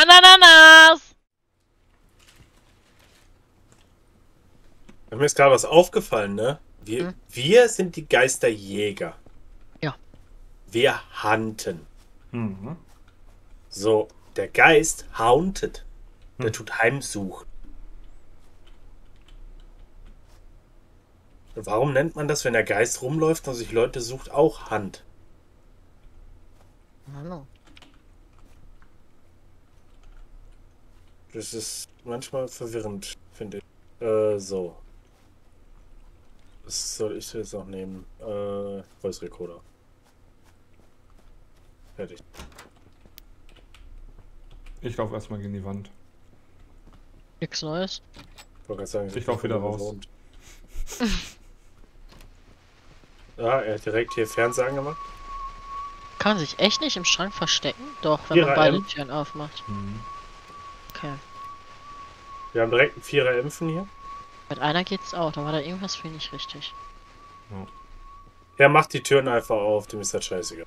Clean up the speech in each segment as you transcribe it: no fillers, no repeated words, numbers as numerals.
Ananas! Mir ist gerade was aufgefallen, ne? Wir sind die Geisterjäger. Ja. Wir hunten. Mhm. So, der Geist hauntet. Der tut Heimsuchen. Und warum nennt man das, wenn der Geist rumläuft und sich Leute sucht, auch Hunt? Hallo. Das ist manchmal verwirrend, finde ich. So. Was soll ich jetzt noch nehmen? Voice Recorder. Fertig. Ich laufe erstmal gegen die Wand. Nix Neues. Ich wollte gerade sagen, Ich lauf wieder raus. gewohnt. Ja, er hat direkt hier Fernseher angemacht. Kann man sich echt nicht im Schrank verstecken? Doch, wenn man 4er beide M. Türen aufmacht. Mhm. Okay. Wir haben direkt einen 4er Impfen hier. Mit einer geht's auch, da war da irgendwas für nicht richtig. Ja. Er macht die Türen einfach auf, dem ist das scheißegal.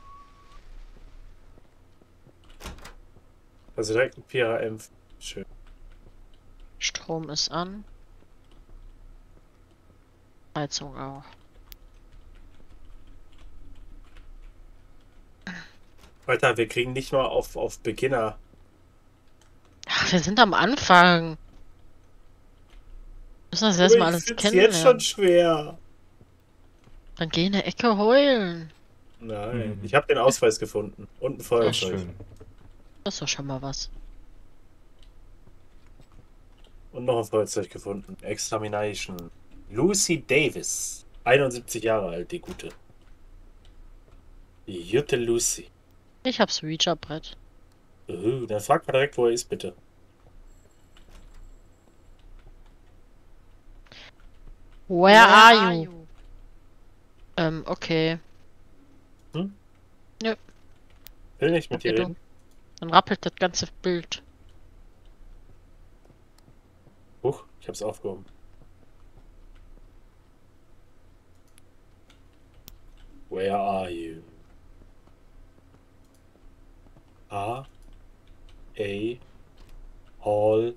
Also direkt ein 4er Impfen. Schön. Strom ist an. Heizung auch. Alter, wir kriegen nicht mal auf Beginner. Ach, wir sind am Anfang. Müssen das erstmal alles Jetzt kennenlernen. schon schwer. Dann geh in der Ecke heulen. Nein, ich habe den Ausweis gefunden. Und ein Ach, Feuerzeug. schön. Das ist doch schon mal was. Und noch ein Feuerzeug gefunden. Examination. Lucy Davis. 71 Jahre alt, die gute. Die Jute Lucy. Ich hab's Ouija-Brett. Dann frag mal direkt, wo er ist, bitte. Where are you? Okay. Will nicht mit dir Okay, reden. Dann rappelt das ganze Bild. Huch, ich hab's aufgehoben. Where are you? A. Hall.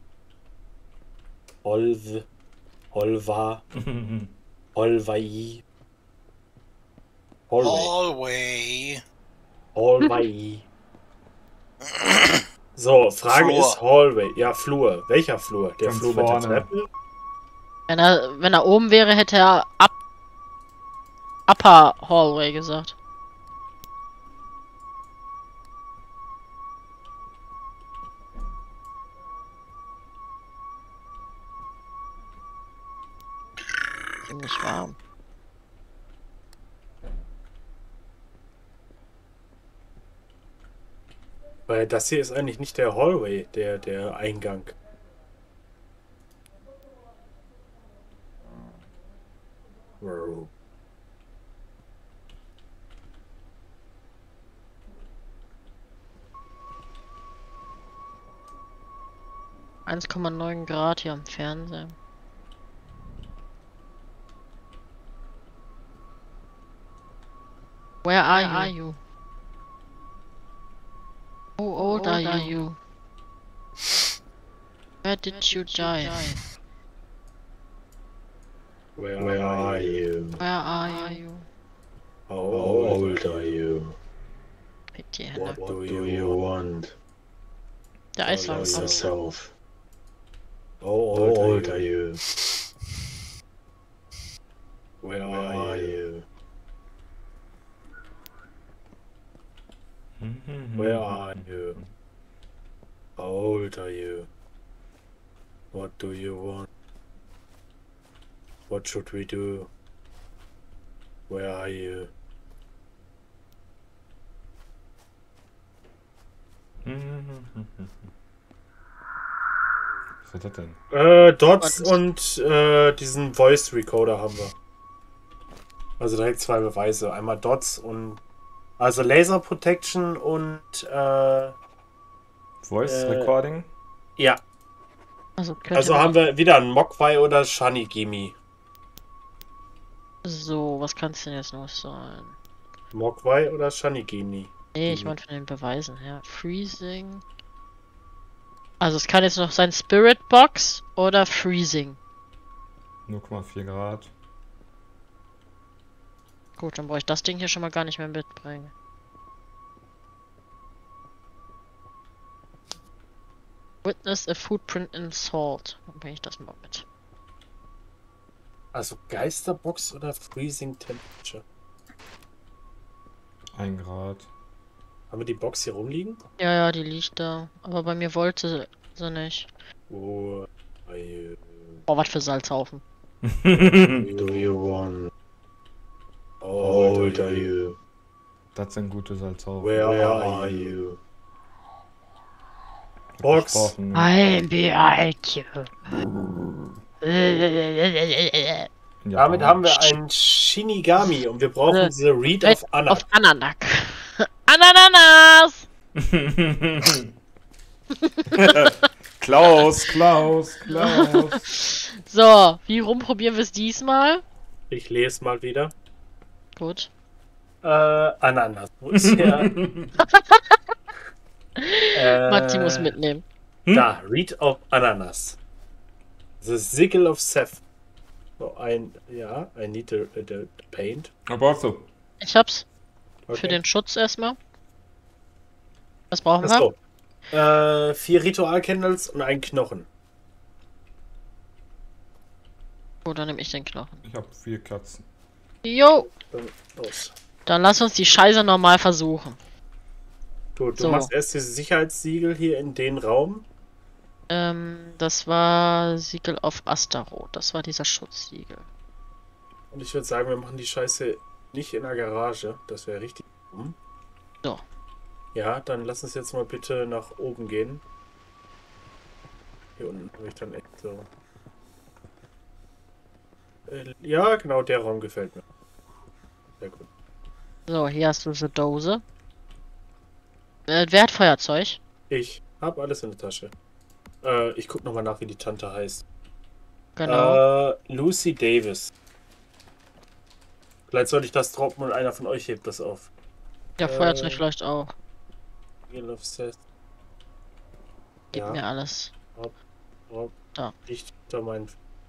Holv. Holva. Holvai. Hallway. Hallway. So, Frage Flur. ist Hallway. Ja, Flur. Welcher Flur? Der Ganz Flur mit der vorne. Treppe? Wenn er oben wäre, hätte er Upper Hallway gesagt. Ziemlich warm. Weil das hier ist eigentlich nicht der Hallway, der Eingang. Wow. Grad hier am Fernseher. Where are you? How old are you? Where did you die? Where are you? Where are you? How old are you? Pick die Hände. What do you want? Der Eiswagen Tell kommt. yourself. How old are you? Where are you? Where are you? How old are you? What do you want? What should we do? Where are you? Was ist das denn? Dots und diesen Voice Recorder haben wir. Also direkt zwei Beweise. Einmal Dots und also Laser Protection und Voice Recording? ja. Also haben wir wieder einen Mogwai oder Shanigimi. So, was kann es denn jetzt noch sein? Mogwai oder Shanigimi? Nee, ich meine von den Beweisen her. Freezing. Also es kann jetzt noch sein Spirit Box oder Freezing. 0,4 Grad. Gut, dann brauche ich das Ding hier schon mal gar nicht mehr mitbringen. Witness a footprint in salt. Dann bringe ich das mal mit. Also Geisterbox oder Freezing Temperature? 1 Grad. Haben wir die Box hier rumliegen? Ja, ja, die liegt da. Aber bei mir wollte sie nicht. Oh, Oh, was für Salzhaufen. do you want? How old are you? Das sind gute Salzhaufen. Where are you? Box. Versprochen. I'm behind you. In Damit Japan. haben wir ein Shinigami und wir brauchen diese Read of Anna. Auf Ananak. Ananas! Klaus. So, wie rumprobieren wir es diesmal? Ich lese mal wieder. Gut. Ananas. Wo ist der? Matti muss mitnehmen. Da, Read of Ananas. The Sigil of Seth. So, I need the paint. Was brauchst du? Ich hab's. Okay. Für den Schutz erstmal. Was brauchen wir? Achso. 4 Ritual-Candles und ein Knochen. Oh, dann nehme ich den Knochen. Ich habe 4 Katzen. Jo! Dann los. Dann lass uns die Scheiße nochmal versuchen. Gut, du So. machst erst dieses Sicherheitssiegel hier in den Raum. Das war Siegel auf Astaroth. Das war dieser Schutzsiegel. Und ich würde sagen, wir machen die Scheiße nicht in der Garage. Das wäre richtig dumm. So. Ja, dann lass uns jetzt mal bitte nach oben gehen. Hier unten habe ich dann echt so. Ja, genau, der Raum gefällt mir. Sehr gut. So, hier hast du diese Dose. Wer hat Feuerzeug? Ich habe alles in der Tasche. Ich guck nochmal nach, wie die Tante heißt. Genau. Lucy Davis. Vielleicht soll ich das droppen und einer von euch hebt das auf. Ja, Feuerzeug vielleicht auch. Sigil of Seth. Gib Ja. mir alles. Da. Nicht unter meinen.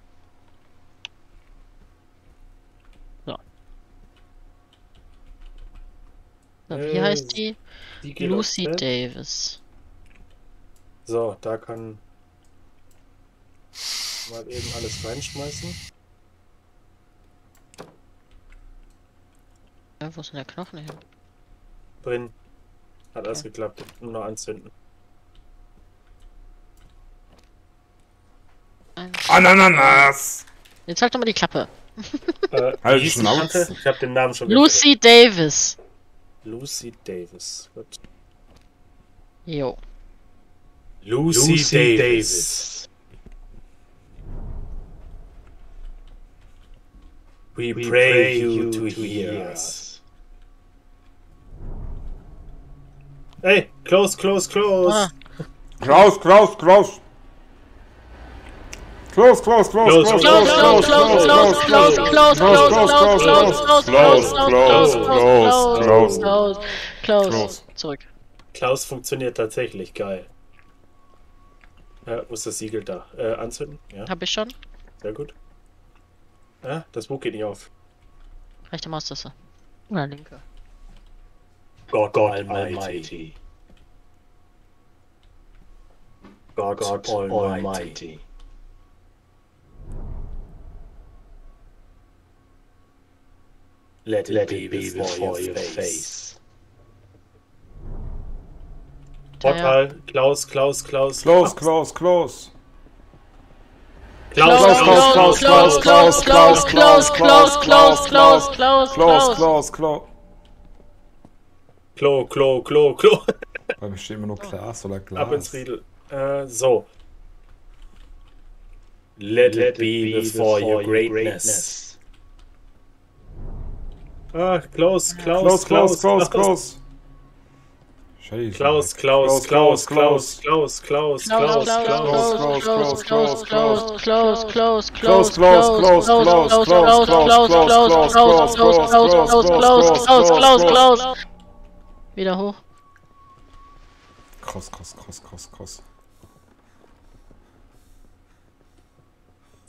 So, wie heißt die? Sigil of Lucy Seth. Davis. So, da kann mal eben alles reinschmeißen. Ja, wo ist denn der Knochen hin? Drin. Hat alles geklappt. Nur noch anzünden. Ananas! Jetzt halt doch mal die Klappe. Halt wie hieß die Schnauze. Tante? Ich habe den Namen schon Lucy Davis. vergessen. Lucy Davis. Gut. Jo. Lucy Davis. We pray you to hear us. Hey, close. Ah, Klaus! Close. Zurück. Klaus funktioniert tatsächlich, geil. Wo ist das Siegel da? Anzünden? Ja, Hab ich schon. sehr gut. Das Buch geht nicht auf. Rechte Maustaste. Oder linke. God Almighty. God Almighty. Let it be before your face. Portal, Klaus. Klo. Bei mir steht immer nur Glas oder Glas. Ab ins Riedel. So. Let it be before your greatness. Klaus. Scheiße. Klaus. Wieder hoch. Cross.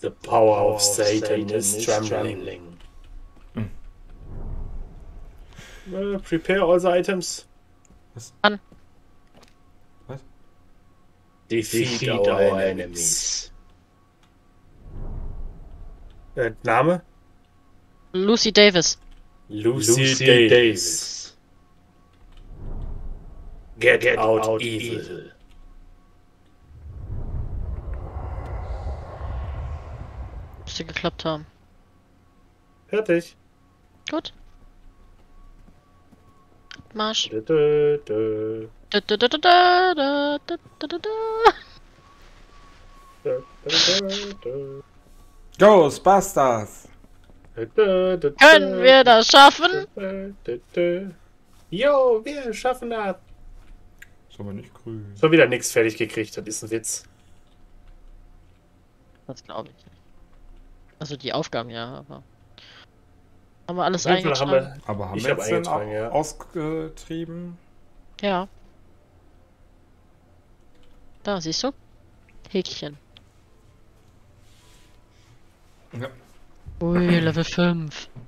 The power of Satan is trembling. Prepare all the items. An. Was? Defeat our enemies. Name? Lucy Davis. Lucy Davis. Get out evil. Müsste geklappt haben. Fertig. Gut. Marsch. Dö, dö, dö. Da, da, da, da, da, da, da, da, da, da. Dö, dö, dö, Ghostbusters! dö. Können wir das schaffen? Jo, wir schaffen das. Ist aber nicht grün. Schon wieder nichts fertig gekriegt, das ist ein Witz. Das glaube ich nicht. Also die Aufgaben ja, aber... Haben wir alles Auf jeden Fall eingetragen? haben Aber haben Ich wir hab jetzt denn eingetragen, ja. ausgetrieben? Ja. Da, siehst du? Häkchen. Ja. Ui, Level 5.